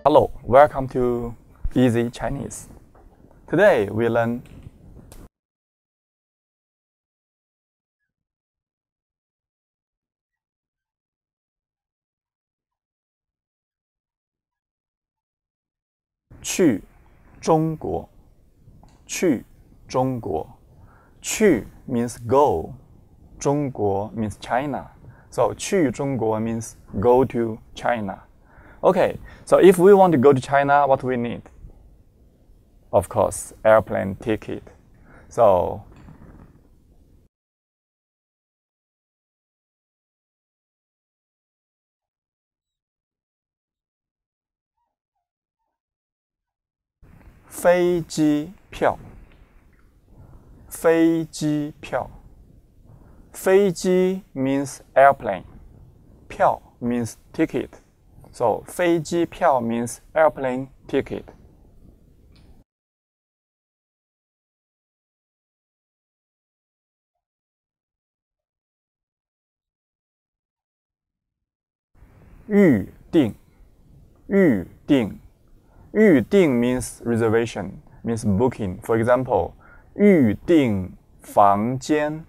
Hello, welcome to Easy Chinese. Today we learn 去中国。去中国。去 means go. 中国 means China. So 去中国 means go to China. Okay, so if we want to go to China, what do we need? Of course, airplane ticket. So飞机票。飞机票。飞机 means airplane. 票 means ticket. So 飞机票 means airplane ticket. 预定。预定。预定 means reservation, means booking. For example, 预定房间。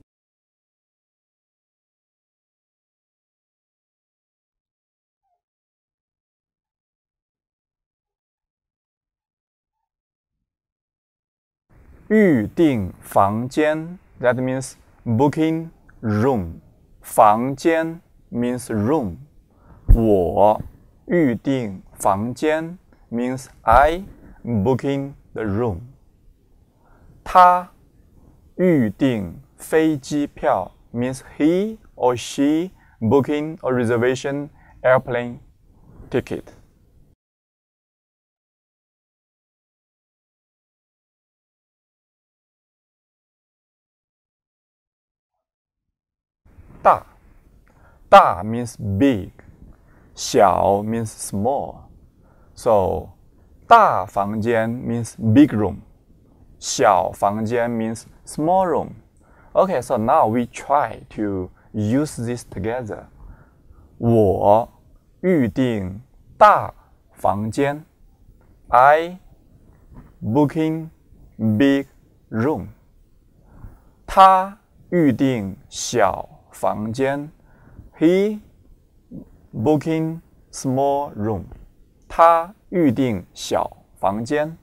预定房间 that means booking room. 房间 means room. 我预定房间 means I booking the room. 他预定飞机票 means he or she booking or reservation airplane ticket. 大。大 means big. 小 means small. So 大房间 means big room. 小房间 means small room. Okay, so now we try to use this together. 我预定大房间。I booking big room. 他预定小房间。He booking small room. 他预定小房间。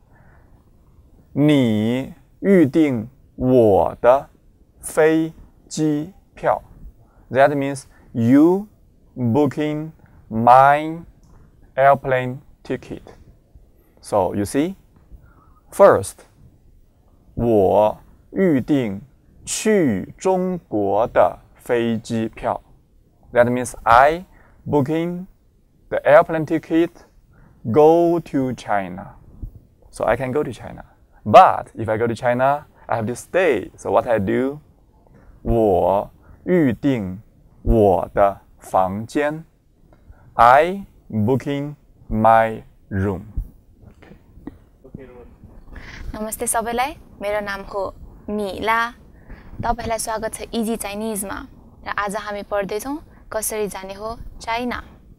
你预定我的飞机票。That means you booking my airplane ticket. So you see, first, 我预定去中国的飞机票。That means I booking the airplane ticket go to China. So I can go to China. But if I go to China, I have to stay. So what I do? 我预定我的房间。I booking my room. नमस्ते सबैलाई मेरो नाम हो मिला तपाईलाई स्वागत छ easy चाइनिजमा र आज हामी पढ्दै छौं कसरी जाने हो चाइना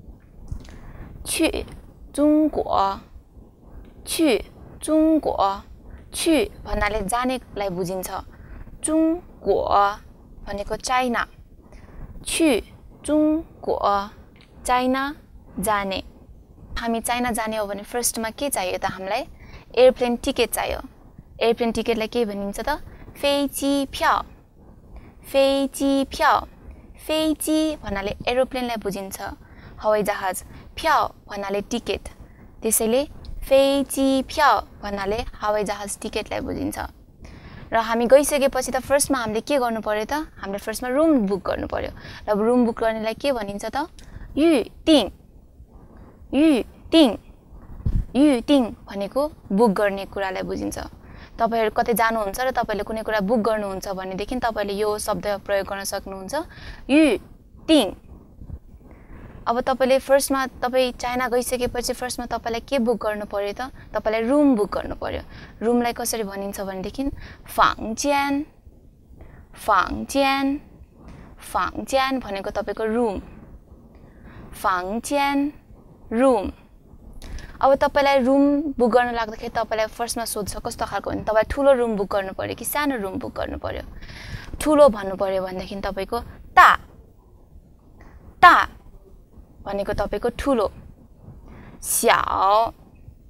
去中国 去中国 去भन्नाले जानेलाई बुझिन्छ 中国 भनेको चाइना 去中国 चाइना जाने हामी चाइना जाने हो भने फर्स्टमा के चाहियो त हामीलाई एयरप्लेन टिकट चाहियो एयरप्लेन टिकटलाई के भनिन्छ त 飞机票 飞机票 飞机भन्नाले एरोप्लेनलाई बुझिन्छ हवाई जहाज 票 भन्नाले टिकट त्यसैले 飞机票 भन्नाले हवाई जहाज टिकटलाई बुझिन्छ र हामी गइसकेपछि त फर्स्टमा हामीले के गर्नु पर्यो त हामीले फर्स्टमा रुम बुक गर्नु पर्यो र रुम बुक गर्नेलाई के भनिन्छ त 预定 预定 预定भनेको बुक गर्ने कुरालाई बुझिन्छ तपाईहरु कतै जानुहुन्छ र तपाईले कुनै कुरा बुक गर्नुहुन्छ भने देखिन तपाईले यो शब्द प्रयोग गर्न सक्नुहुन्छ 预定 अब तपाईले फर्स्टमा तपाई चाइना गइसकेपछि फर्स्टमा तपाईलाई के बुक गर्नु पर्यो त तपाईलाई रुम बुक गर्नु पर्यो रुमलाई कसरी भनिन्छ भने देखिन 房间 房间 房间भनेको तपाईको रुम 房间 रुम अब तपाईलाई रुम बुक गर्न लाग्दाखेरि तपाईलाई फर्स्टमा सोध्छ कस्तो खालको भने तपाईलाई ठुलो रुम बुक गर्नु पर्यो कि सानो रुम बुक गर्नु पर्यो ठुलो भन्नु पर्यो भनेदेखि तपाईको ता भनेको तपाईको ठुलो xiao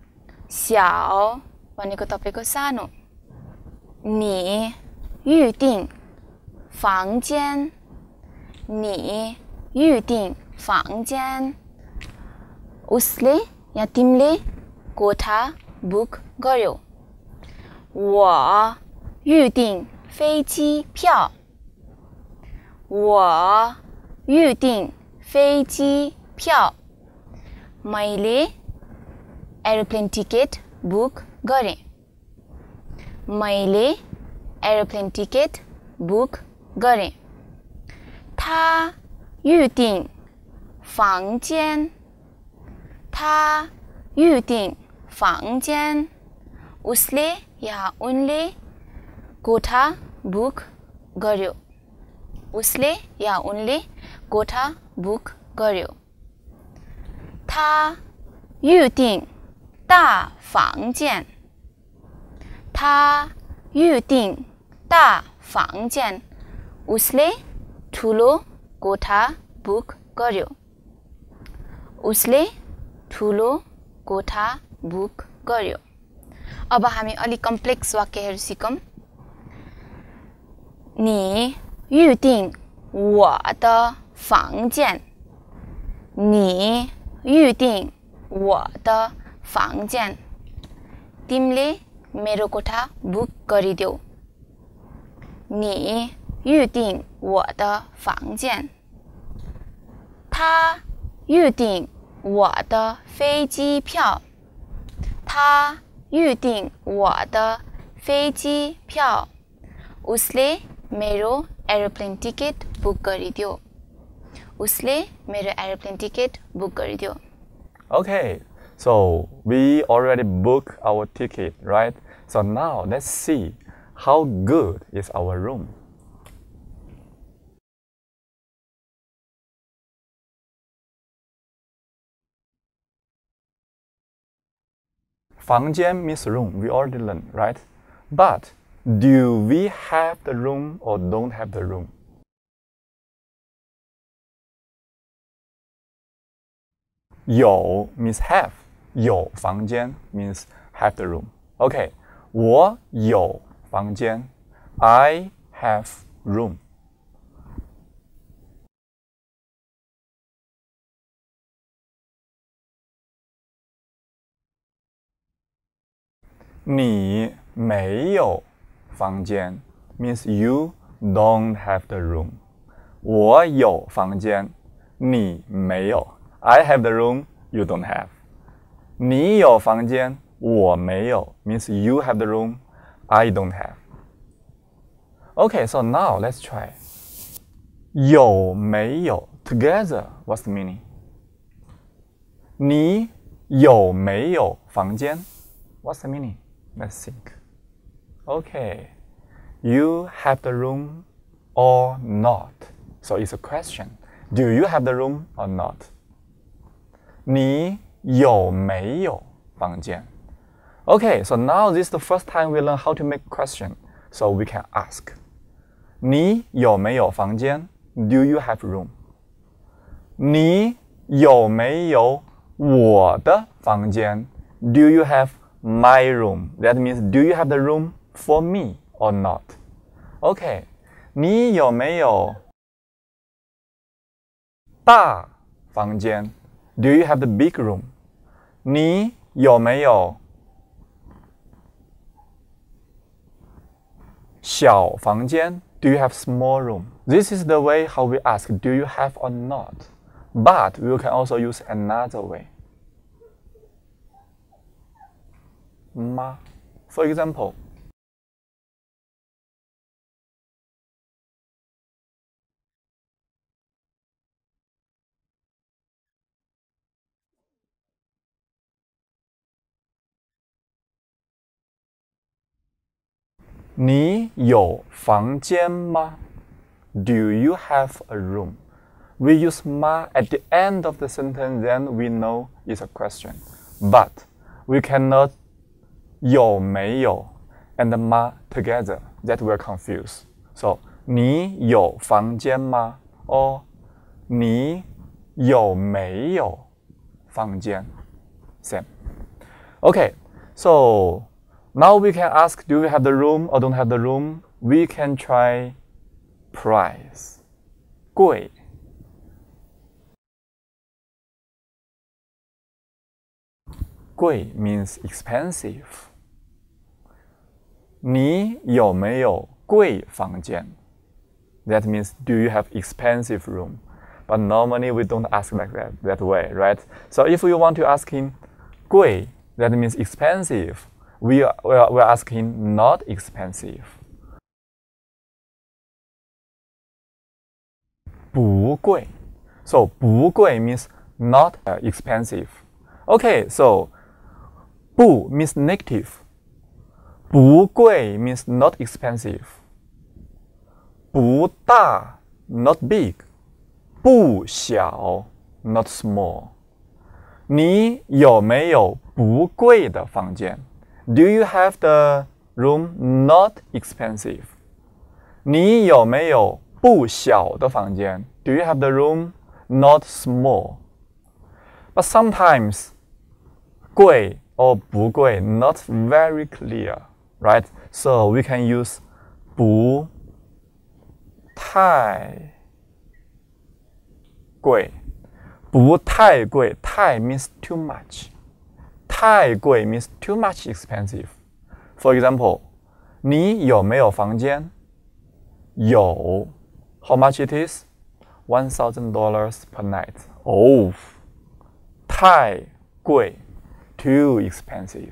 भनेको तपाईको सानो你预定房间你预定房间 उसले या तिमीले कोठा बुक गर्यो 我预定飞机票我预定飞机票 मैले एरोप्लेन टिकट बुक गरेँ मैले एरोप्लेन टिकट बुक गरेँ 他预定房间他预定房间 उसले या उनले कोठा बुक गर्यो उसले या उनले कोठा बुक गर्यो 他预定大房间他预定大房间 उसले ठुलो कोठा बुक गर्यो उसले ठुलो कोठा बुक गर्यो अब हामी अलि कम्प्लेक्स वाक्यहरू सिकौं 你预定我的房间你预定我的房间 तिमीले मेरो कोठा बुक गरिदेऊ 你预定我的房间他预定我的飞机票他预定我的飞机票 उसले मेरो एरोप्लेन टिकट बुक गरिदियो उसले मेरो एरोप्लेन टिकट बुक गरिदियो Okay, so we already booked our ticket, right? So now let's see how good is our room. Fangjian means room, we already learned, right? But do we have the room or don't have the room? You means have. 有房间 means have the room. Okay, 我有房间 I have room.你没有房间 means you don't have the room. 我有房间，你没有。I have the room, you don't have. 你有房间，我没有 means you have the room, I don't have. Okay, so now let's try. 有没有 together, what's the meaning? 你有没有房间 What's the meaning? Let's think. Okay, you have the room or not? So it's a question. Do you have the room or not? 你有没有房间 Okay, so now this is the first time we learn how to make question. So we can ask. 你有没有房间 Do you have room? 你有没有我的房间 Do you have my room? That means do you have the room for me or not? Okay, 你有没有大房间 Do you have the big room? 你有没有小房间 Do you have small room? This is the way how we ask do you have or not. But we can also use another way. 吗 For example, 你有房间吗 Do you have a room? We use 吗 at the end of the sentence, then we know it's a question. but we cannot 有没有 and 吗 together. That we're confused. So 你有房间吗 or 你有没有房间 Same. Okay, so now we can ask, do we have the room or don't have the room? We can try price. 贵 贵 means expensive. 你有没有贵房间 That means, do you have expensive room? But normally we don't ask like that way, right? So if we want to ask him 贵, that means expensive. We're asking not expensive. 不贵 So 不贵 means not expensive. Okay, so 不 means negative. 不贵 means not expensive. 不大 not big. 不小 not small. 你有没有不贵的房间 Do you have the room not expensive? 你有没有不小的房间 Do you have the room not small? But sometimes 贵 or 不贵 not very clear, right? So we can use 不太贵不太贵太 means too much. 太贵 means too much expensive. For example, 你有没有房间有 How much it is? $1,000 per night. Oh, 太贵 too expensive.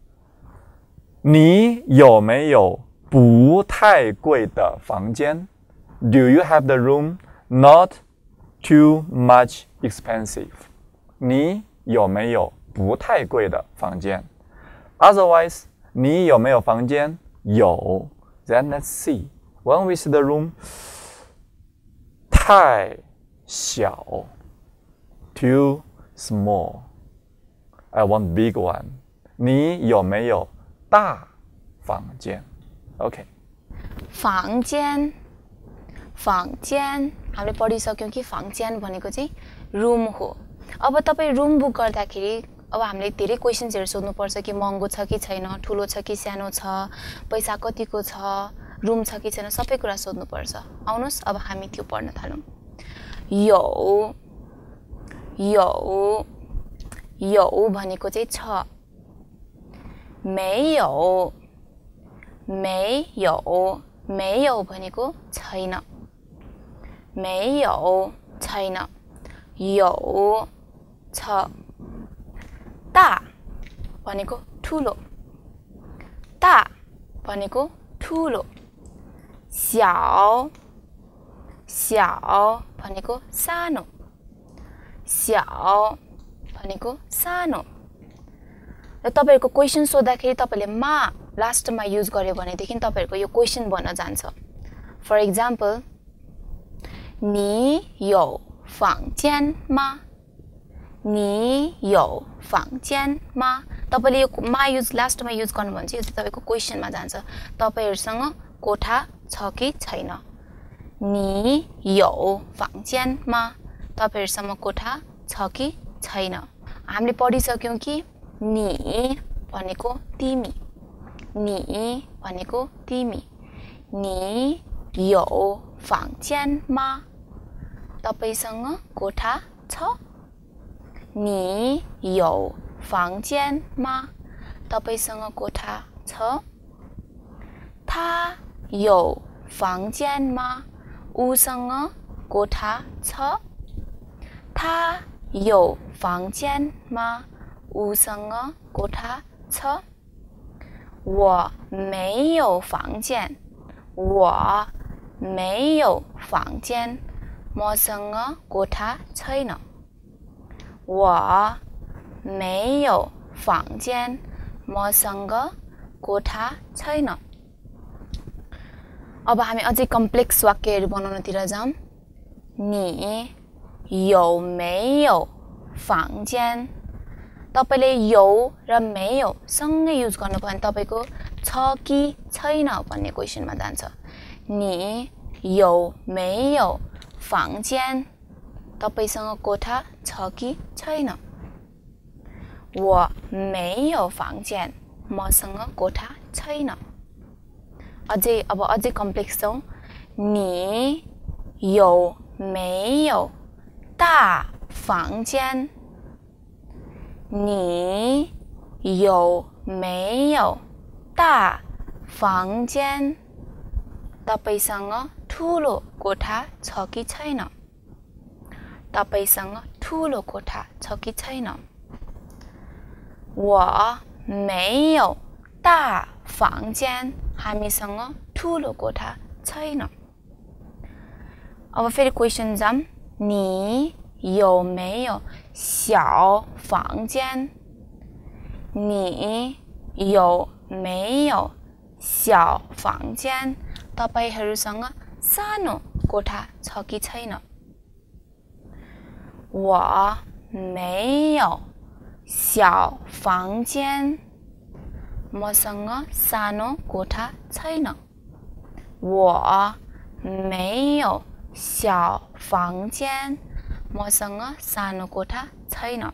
你有没有不太贵的房间 Do you have the room not too much expensive? 你有没有不太贵的房间 Otherwise, 你有没有房间有 Then let's see. When we see the room 太小 too small. I want big one. 你有没有大房间 Okay. 房间 हामीले पढिसक्यौं कि房间भनेको चाहिँ room हो अब तपाई room book गर्दाखेरि अब हामीले धेरै क्वेशन्सहरु सोध्नु पर्छ कि महँगो छ कि छैन ठूलो छ कि सानो छ पैसा कतिको छ रुम छ कि छैन सबै कुरा सोध्नु पर्छ आउनुस् अब हामी त्यो पढ्न थालौं有 भनेको चाहिँ छ 没有 भनेको छैन 没有 छैन 有 छ 大 भनेको ठूलो 大 भनेको ठूलो 小 भनेको सानो 小 भनेको सानो र तपाईहरुको क्वेशन सोध्दाखेरि तपाईले मा लास्टमा युज गर्यो भने देखिन तपाईहरुको यो क्वेशन बन्न जान्छ फर एक्जाम्पल 你有房间吗 你有房间吗 तपाईले यो मा युज लास्टमा युज गर्नु भने चाहिँ यो तपाईको क्वेशनमा जान्छ तपाईहरुसँग कोठा छ कि छैन 你有房间吗 तपाईहरुसँग कोठा छ कि छैन हामीले पढिसक्यौं कि 你 भनेको तिमी 你 भनेको तिमी 你有房间吗 तपाईसँग कोठा छ 你有房间吗 तपाईसँग कोठा छ 他有房间吗 उसँग कोठा छ 他有房间吗 उसँग कोठा छ 我没有房间 我没有房间 मसँग कोठा छैन 我没有房间 मसँग कोठा छैन अब हामी अझै कम्प्लेक्स वाक्यहरु बनाउनतिर जाऊँ 你有没有房间 तपाईले यो र मेयो सँगै युज गर्नु भयो भने तपाईको छ कि छैन भन्ने क्वेशनमा जान्छ नि यो मेयो फाङजियान तपाईसँग कोठा छ कि छैन 我没有房间 मसँग कोठा छैन अझै कम्प्लेक्स छौ 你有没有大房间 你有没有大房间 तपाईसँग ठूलो कोठा छ कि छैन तपाईसँग ठूलो कोठा छ कि छैन 我没有大房间 हामीसँग ठूलो कोठा छैन अब फेरि क्वेशन जाम 你有没有小房间 你有没有小房间 तपाईहरुसँग सानो कोठा छ कि छैन 我没有小房间 मसँग सानो कोठा छैन 我没有小房间 मसँग सानो कोठा छैन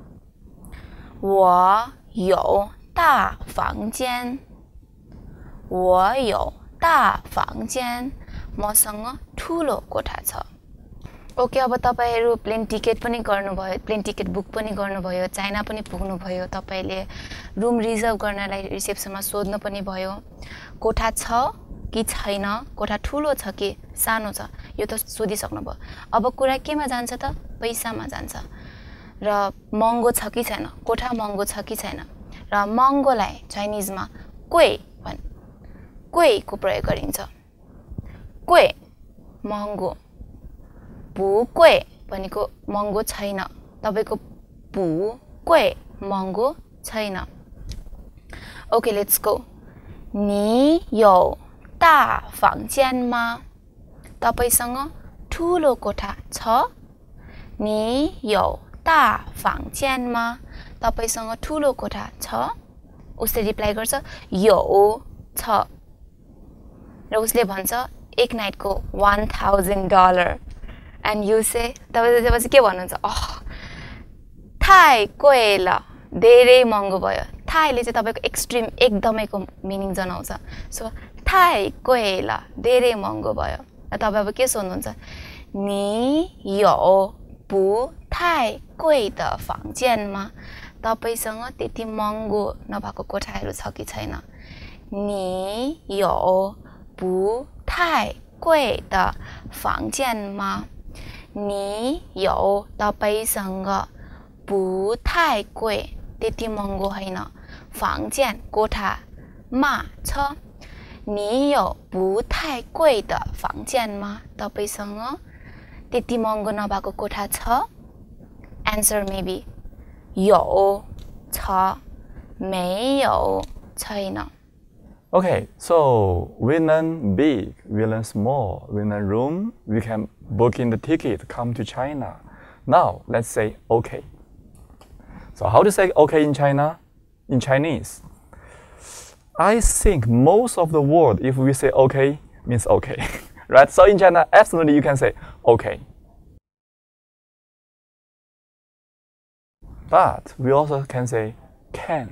我有大房间 我有大房间 मसँग ठूलो कोठा छ ओके अब तपाईहरु प्लेन टिकट पनि गर्नुभयो प्लेन टिकट बुक पनि गर्नुभयो चाइना पनि पुग्नु भयो तपाईले रुम रिजर्भ गर्नलाई रिसेप्सनमा सोध्नु पनि भयो कोठा छ कि छैन कोठा ठूलो छ कि सानो छ यो त सोधिसक्नु भयो अब कुरा केमा जान्छ त पैसामा जान्छ र महँगो छ कि छैन कोठा महँगो छ कि छैन र महँगोलाई चाइनिजमा क्वे भन् क्वे को प्रयोग गरिन्छ क्वे महँगो 不贵 भनेको महँगो छैन तपाईको 不贵 महँगो छैन ओके लेट्स गो 你有大房间吗 तपाईसँग ठूलो कोठा छ 你有大房间吗 तपाईसँग ठूलो कोठा छ उसले रिप्लाई गर्छ 有 छ र उसले भन्छ एक नाइटको $1000 and you say तपाईले के भन्नुहुन्छ थाई कोइला धेरै महँगो भयो थाईले चाहिँ तपाईको एक्सट्रिम एकदमैको मिनिङ जनाउँछ सो थाई कोइला धेरै महँगो भयो तपाई अब के सोध्नुहुन्छ 你有不太贵的房间吗 तपाईसँग त्यति महँगो नभएको कोठाहरू छ कि छैन 你有不太贵的房间吗 你有 तपाईसँग 不太贵 त्यति महँगो हैन 房间 कोठा मा छ 你有不太贵的房间吗 तपाईसँग त्यति महँगो नभएको कोठा छ answer maybe 有 छ 没有 छैन Okay, so we learn big, we learn small, we learn room, we can book in the ticket, come to China. Now, let's say okay. So how to say okay in China? In Chinese? I think most of the word, if we say okay, means okay. Right? So in China, absolutely you can say okay. But we also can say can.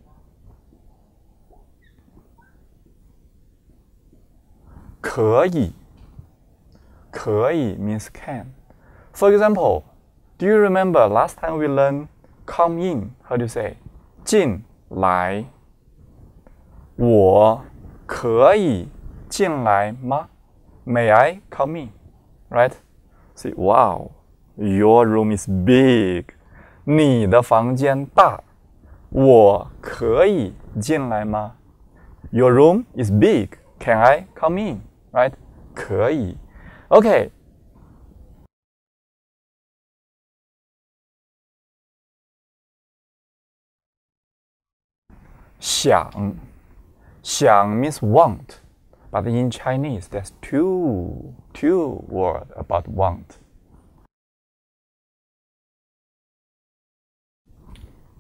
"可以,可以 means can. For example, do you remember last time we learned come in? How do you say? 进来。我可以进来吗 May I come in? Right? See, wow, your room is big. 你的房间大。我可以进来吗 Your room is big. Can I come in? Right? 可以。Okay. 想 means want, but in Chinese there's two words about want.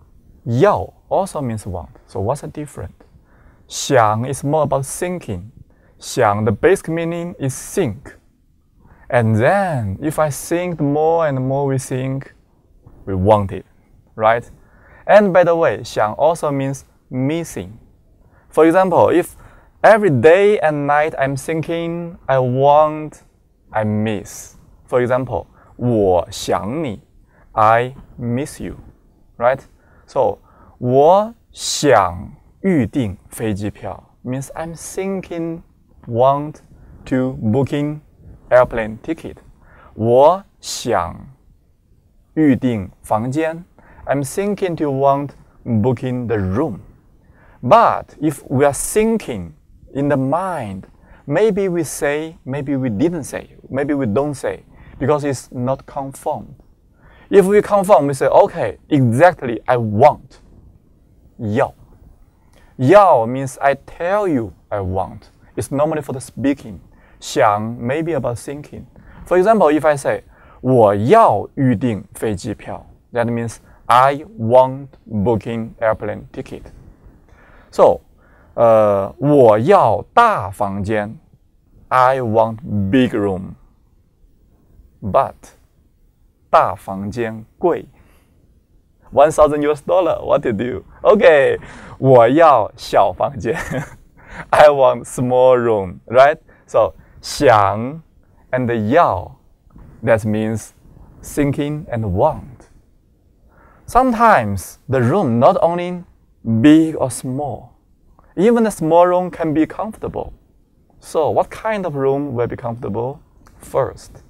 要 also means want. So what's the difference? 想 is more about thinking. 想 the basic meaning is think. And then if I think more and more we think, we want it, right? And by the way, 想 also means missing. For example, if every day and night I'm thinking, I want, I miss. For example, 我想你 I miss you, right? So 我想预订飞机票 means I'm thinking, want to booking airplane ticket. 我想预订房间 I'm thinking to want booking the room. But if we are thinking in the mind, maybe we say, maybe we didn't say, maybe we don't say, because it's not confirmed. If we confirm, we say, okay, exactly, I want. 要. 要 means I tell you I want. It's normally for the speaking. 想 maybe about thinking. For example, if I say, 我要预订飞机票, that means I want booking airplane ticket. So, 我要大房间 I want big room. But 大房间贵 $1,000 US, what to do? Okay, 我要小房间 I want small room, right? So, 想 and 要 that means thinking and want. Sometimes the room not only big or small, even a small room can be comfortable. So what kind of room will be comfortable? First,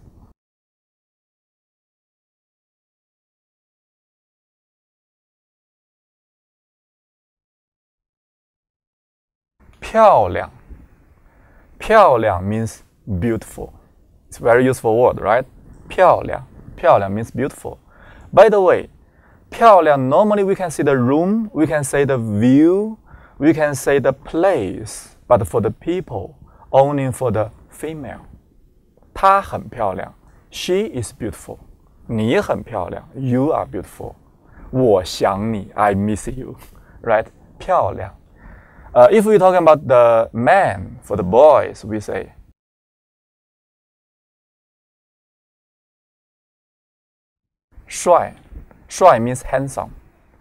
漂亮 漂亮 means beautiful. It's a very useful word, right? 漂亮 漂亮 means beautiful. By the way, 漂亮 normally we can see the room, we can say the view, we can say the place, but for the people, only for the female. 她很漂亮 She is beautiful. 你很漂亮 You are beautiful. 我想你 I miss you. Right? 漂亮 If we're talking about the man, for the boys, we say 帅 帅 means handsome.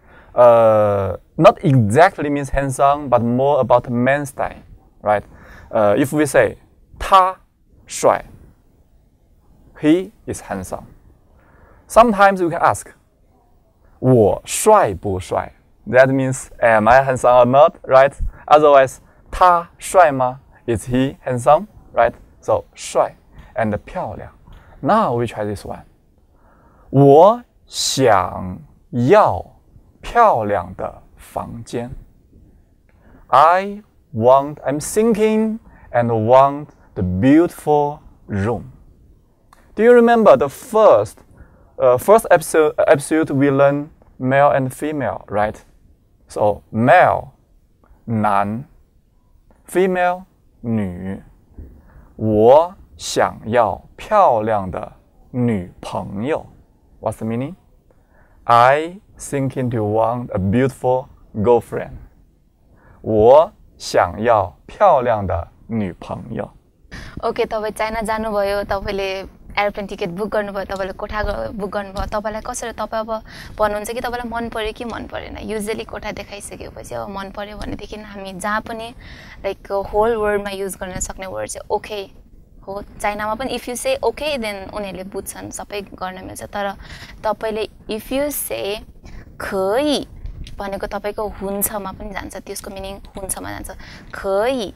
Not exactly means handsome, but more about man style, right? If we say 他帅 He is handsome. Sometimes we can ask 我帅不帅 That means am I handsome or not, right? Otherwise 他帅吗 Is he handsome, right? So 帅 and 漂亮 Now we try this one. 我想要漂亮的房间 I'm thinking and want the beautiful room. Do you remember the first episode we learned male and female, right? So male 男 female 女我想要漂亮的女朋友 What's the meaning? I thinking to want a beautiful girlfriend. 我想要漂亮的女朋友 okay तपाईँ China जानुभयो तपाईले airplane ticket book गर्नुभयो तपाईले कोठा book गर्नुभयो तपाईलाई कसरी तपाई अब भन्नुहुन्छ कि तपाईलाई मन पर्यो कि मन परेन युजुअली कोठा देखाइसकेपछि अब मन पर्यो भनेदेखि हामी जहाँ पनि लाइक होल वर्ल्डमा युज गर्न सक्ने वर्ड चाहिँ ओके हो चाइनामा पनि if you say okay then उनीहरुले बुझ्छन् सबै गर्न मिल्छ तर तपाईले इफ यु से खई भनेको तपाईको हुन्छमा पनि जान्छ त्यसको मिनिङ हुन्छमा जान्छ खई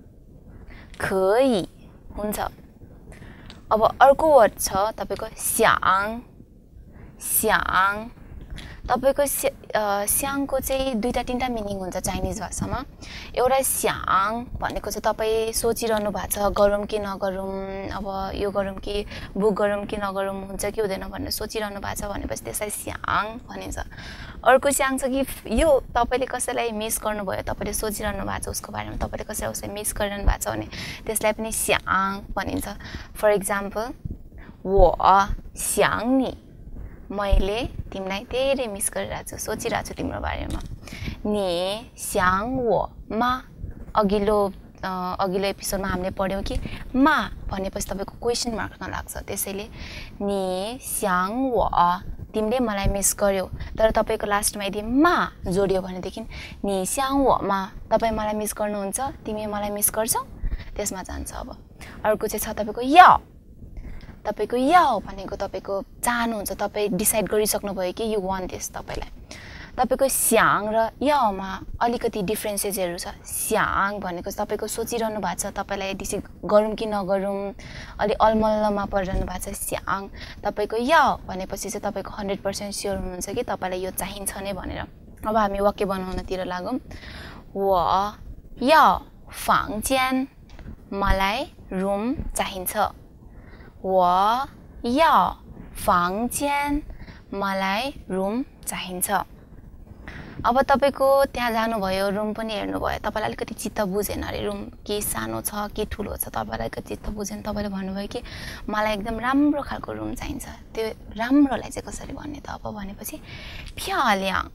खई हुन्छ अब अर्को वर्ड छ तपाईको स्याङ स्याङ तपाईको स्याङको चाहिँ दुईटा तीनटा मिनिङ हुन्छ चाइनिज भाषामा एउटा स्याङ भनेको चाहिँ तपाई सोचिरहनु भएको छ गरौँ कि नगरौँ अब यो गरौँ कि बुक गरौँ कि नगरौँ हुन्छ कि हुँदैन भनेर सोचिरहनु भएको छ भनेपछि त्यसलाई स्याङ भनिन्छ अर्को स्याङ छ कि यो तपाईले कसैलाई मिस गर्नुभयो तपाईले सोचिरहनु भएको छ उसको बारेमा तपाईले कसैलाई उसलाई मिस गरिरहनु भएको छ भने त्यसलाई पनि स्याङ भनिन्छ फर एक्जाम्पल 我想你 मैले तिमीलाई धेरै मिस गरिरहेको छु सोचिरहेको छु तिम्रो बारेमा 你想我吗 अघिल्लो एपिसोडमा हामीले पढ्यौं कि मा भनेपछि तपाईको क्वेशन मार्क नलाग्छ त्यसैले 你想我 तिमीले मलाई मिस गर्यो तर तपाईको लास्टमा यदि मा जोडियो भनेदेखि 你想我吗 तपाई मलाई मिस गर्नुहुन्छ तिमी मलाई मिस गर्छौ त्यसमा जान्छ अब अर्को चाहिँ छ तपाईको या तपाईको या भनेको तपाईको चाहनुहुन्छ तपाई डिसाइड गरिसक्नु भयो कि यु वान्ट दिस तपाईलाई तपाईको स्याङ र यामा अलिकति डिफरेन्सेसहरु छ स्याङ भनेको तपाईको सोचिरहनु भएको छ तपाईलाई डिसाइड गरौँ कि नगरौँ अलि अलमल्लमा परिरहनु भएको छ स्याङ तपाईको या भनेपछि चाहिँ तपाईको 100% स्योर हुनुहुन्छ कि तपाईलाई यो चाहिन्छ नै भनेर अब हामी वाक्य बनाउनतिर लागौं 我要房间 मलाई रुम चाहिन्छ 我要房间 मलाई रुम चाहिन्छ अब तपाईको त्यहाँ जानु भयो रुम पनि हेर्नु भयो तपाईलाई अलिकति चित्त बुझेन रे रुम के सानो छ के ठुलो छ तपाईलाई अलिकति चित्त बुझेन तपाईले भन्नुभयो कि मलाई एकदम राम्रो खालको रुम चाहिन्छ त्यो राम्रोलाई चाहिँ कसरी भन्ने त अब भनेपछि 漂亮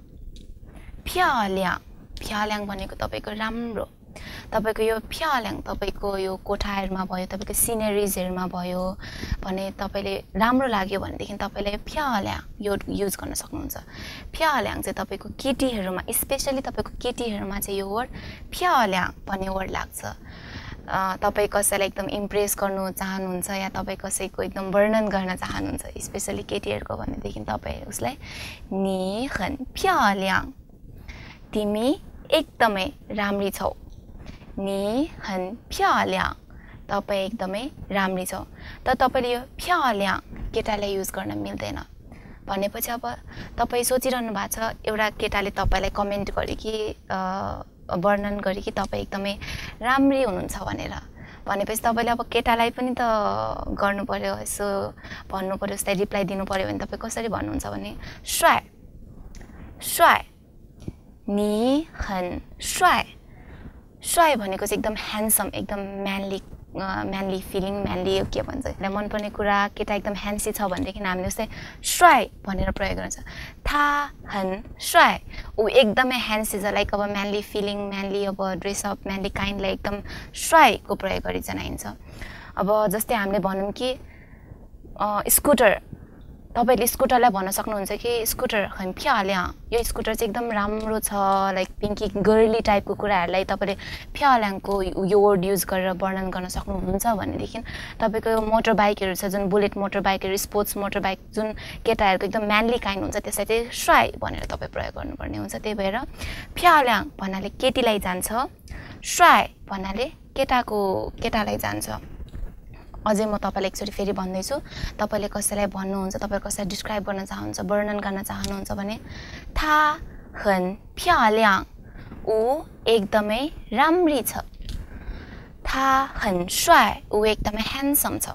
漂亮 भनेको तपाईको राम्रो तपाईको यो 漂亮 तपाईको यो कोठाहरुमा भयो तपाईको सिनेरिजहरुमा भयो भने तपाईले राम्रो लाग्यो भनेदेखि तपाईले 漂亮 यो युज गर्न सक्नुहुन्छ 漂亮 चाहिँ तपाईको केटीहरुमा स्पेशली तपाईको केटीहरुमा चाहिँ यो वर्ड 漂亮 भन्ने वर्ड लाग्छ तपाई कसैलाई एकदम इम्प्रेस गर्नु चाहनुहुन्छ या तपाई कसैको एकदम वर्णन गर्न चाहनुहुन्छ स्पेशली केटीहरुको भनेदेखि तपाई उसलाई 你很漂亮 तिमी एकदमै राम्री छौ 你很漂亮 तपाई एकदमै राम्री छौ त तपाईले यो 漂亮 केटालाई युज गर्न मिल्दैन भनेपछि अब तपाई सोचिरहनु भएको छ एउटा केटाले तपाईलाई कमेन्ट गर्यो कि वर्णन गर्यो कि तपाई एकदमै राम्री हुनुहुन्छ भनेर भनेपछि तपाईले अब केटालाई पनि त गर्नु पर्यो यसो भन्नु पर्यो उसलाई रिप्लाई दिनु पर्यो भने तपाई कसरी भन्नुहुन्छ भने 帅 帅 你很帅 帅 भनेको चाहिँ एकदम ह्यान्डसम एकदम म्यानली फिलिङ म्यानली के भन्छ मलाई मन पर्ने कुरा केटा एकदम ह्यान्सी छ भनेदेखि हामीले उसलाई 帅 भनेर प्रयोग गर्छ 他很帅 उ एकदमै ह्यान्सी छ लाइक अब म्यानली फिलिङ म्यानली अब ड्रेस अप म्यानली काइन्डलाई एकदम 帅 को प्रयोग गरि जनाइन्छ अब जस्तै हामीले भनौं कि स्कुटर तपाईले स्कुटरलाई भन्न सक्नुहुन्छ कि स्कुटर 很漂亮 यो स्कुटर चाहिँ एकदम राम्रो छ लाइक पिंकी गर्ली टाइपको कुराहरुलाई तपाईले 漂亮 को यो वर्ड युज गरेर वर्णन गर्न सक्नुहुन्छ भनेदेखि तपाईको मोटर बाइकहरु छ जुन बुलेट मोटर बाइकहरु स्पोर्ट्स मोटर बाइक जुन केटाहरुको एकदम म्यानली काइन्ड हुन्छ त्यसलाई चाहिँ 帅 भनेर तपाई प्रयोग गर्नुपर्ने हुन्छ त्यही भएर 漂亮 भन्नाले केटीलाई जान्छ 帅 भन्नाले केटालाई जान्छ अझै म तपाईलाई एकचोटी फेरि भन्दै छु तपाईले कसैलाई भन्नुहुन्छ तपाई कसैलाई डिस्क्राइब गर्न चाहनुहुन्छ वर्णन गर्न चाहनुहुन्छ भने 她很漂亮 उ एकदमै राम्री छ 他很帅 उ एकदमै ह्यान्डसम छ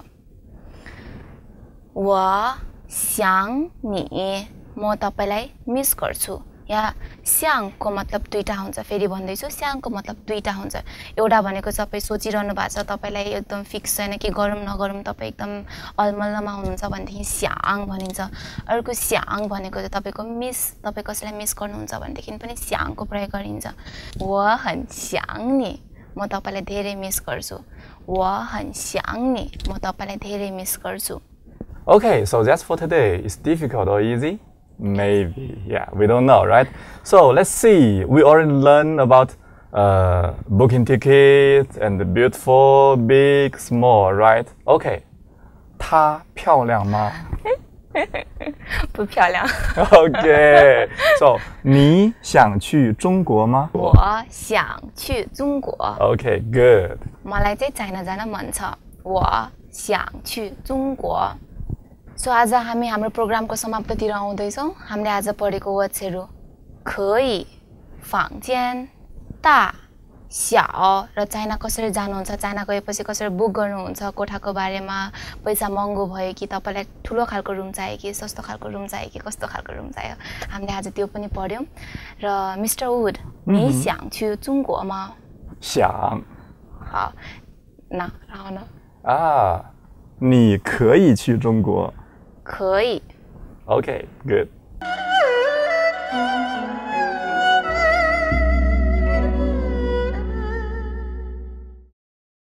我想你 म तपाईलाई मिस गर्छु या 想 को मतलब दुईटा हुन्छ फेरि भन्दै छु 想 को मतलब दुईटा हुन्छ एउटा भनेको तपाई सोचिरहनु भएको छ तपाईलाई एकदम फिक्स छैन कि गरौँ नगरौँ तपाई एकदम अलमल्लमा हुनुहुन्छ भनेदेखि 想 भनिन्छ अर्को 想 भनेको चाहिँ तपाईको मिस तपाई कसैलाई मिस गर्नुहुन्छ भनेदेखि पनि 想 को प्रयोग गरिन्छ 我很想你 म तपाईलाई धेरै मिस गर्छु 我很想你 म तपाईलाई धेरै मिस गर्छु Okay, so that's for today. It's difficult or easy? Maybe, yeah, we don't know, right? So let's see. We already learned about booking tickets and the beautiful, big, small, right? Okay. 她漂亮吗？ 不漂亮。 Okay. So 你想去中国吗？ 我想去中国。 Okay, good. मलाई चाहिँ China जान मन छ 我想去中国 so आज हामी हाम्रो प्रोग्रामको समाप्तितिर आउँदै छौं हामीले आज पढेको वर्ड्सहरु 可以 房间 大 小 र चाइना कसरी जानुहुन्छ चाइना गएपछि कसरी बुक गर्नुहुन्छ कोठाको बारेमा पैसा महँगो भयो कि तपाईलाई ठुलो खालको रुम चाहियो कि सस्तो खालको रुम चाहियो कि कस्तो खालको रुम चाहियो हामीले आज त्यो पनि पढ्यौं र मिस्टर वुड 你想去中国吗？ 想。 好，那然后呢？ 你可以去中国。 可以。 Okay, good.